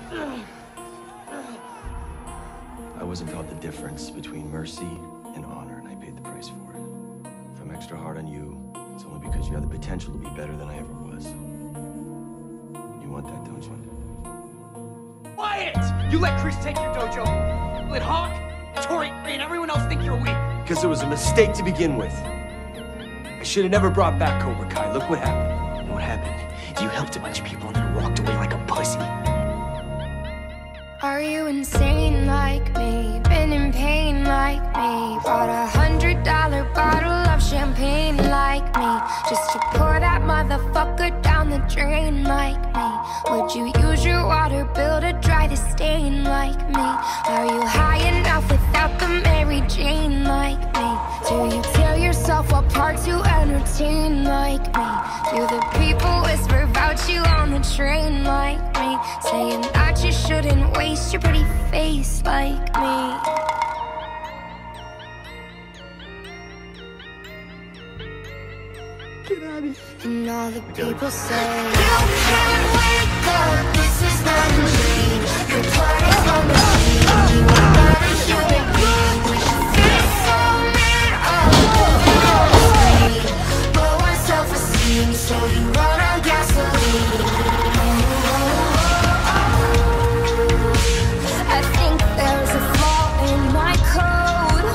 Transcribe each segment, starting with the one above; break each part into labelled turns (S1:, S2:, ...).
S1: I wasn't taught the difference between mercy and honor, and I paid the price for it. If I'm extra hard on you, it's only because you have the potential to be better than I ever was. You want that, don't you?
S2: Quiet! You let Chris take your dojo. You let Hawk, Tori, and everyone else think you're weak.
S1: Because it was a mistake to begin with. I should have never brought back Cobra Kai. Look what happened.
S2: You know what happened? You helped a bunch of people and then walked away like a pussy.
S3: Are you insane like me? Been in pain like me? Bought $100 bottle of champagne like me, just to pour that motherfucker down the drain like me? Would you use your water bill to dry the stain like me? Are you high enough without the Mary Jane like me? Do you tear yourself apart to entertain like me? Do the people whisper about you on the train like me, saying that you shouldn't waste your pretty face like me?
S1: Get out of here.
S3: And all the people say you can't wake up, this is not a dream. Your party's on the machine. You are not a human being. We should fix all men up. Low on self-esteem, so you run on gasoline. I think there's a flaw in my code.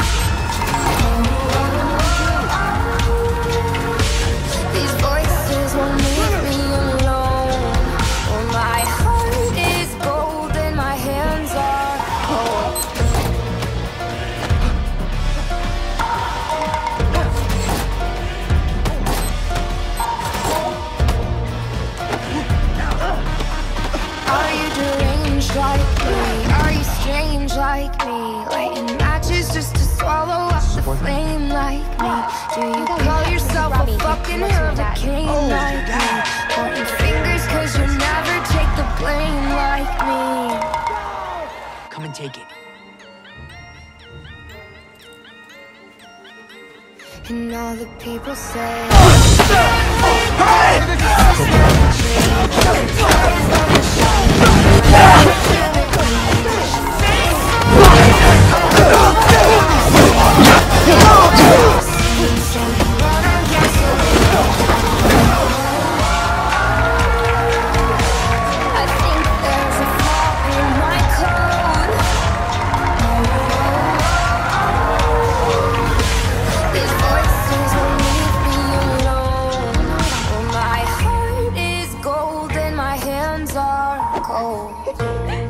S3: These voices won't leave me alone. Oh, my heart is gold and my hands are cold. Are you deranged like me? Are you strange like me? Lighting matches just to swallow up the flame like me? Do you call yourself a fucking hurricane like me? Pointing fingers cause you never take the blame like me.
S2: Come and take it.
S3: And all the people say I think there's a flaw in my code. These voices won't leave me alone. Oh, my heart is gold and my hands are cold.